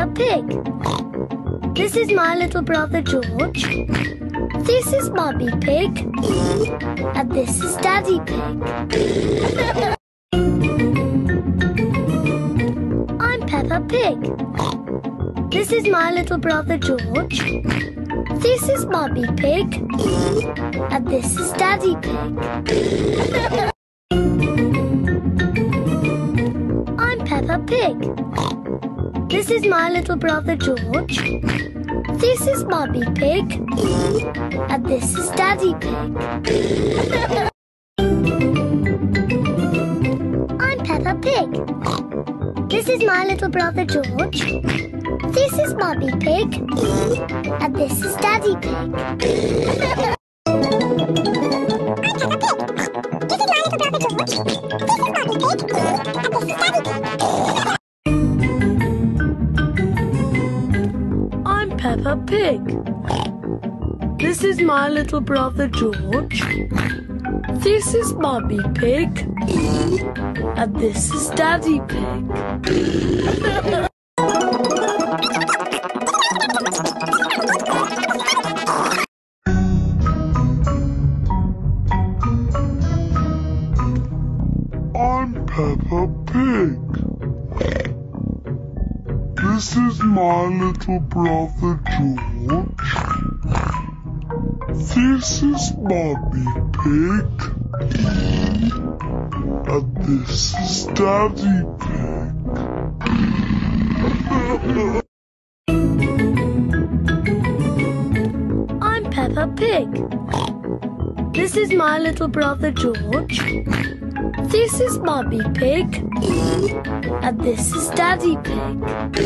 Peppa Pig. This is my little brother George. This is Mummy Pig. And this is Daddy Pig. I'm Peppa Pig. This is my little brother George. This is Mummy Pig. And this is Daddy Pig. I'm Peppa Pig. This is my little brother George. This is Mummy Pig. And this is Daddy Pig. I'm Peppa Pig. This is my little brother George. This is Mummy Pig. And this is Daddy Pig. I'm Peppa Pig. This is my little brother George. This is Mummy Pig. And this is Daddy Pig. I'm Peppa Pig. This is my little brother George. This is Mummy Pig. And this is Daddy Pig. I'm Peppa Pig. This is my little brother George. This is Mummy Pig. And this is Daddy Pig.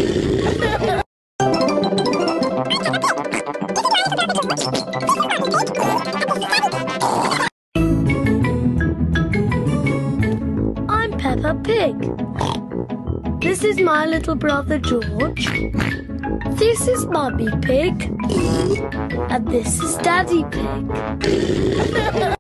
I'm Peppa Pig. This is my little brother George. This is Mummy Pig. And this is Daddy Pig.